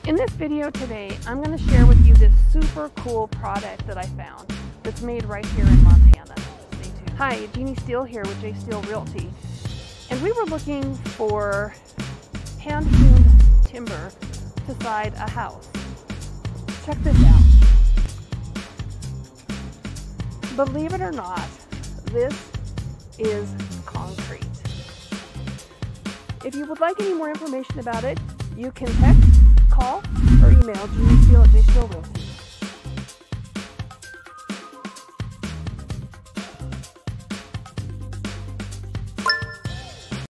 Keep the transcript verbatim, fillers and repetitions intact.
In this video today, I'm going to share with you this super cool product that I found that's made right here in Montana. Stay tuned. Hi, Jeannie Steele here with Steele Realty. And we were looking for hand-hewn timber to side a house. Check this out. Believe it or not, this is concrete. If you would like any more information about it, you can text, call, or email Jeannie Steele at jsteelerealty.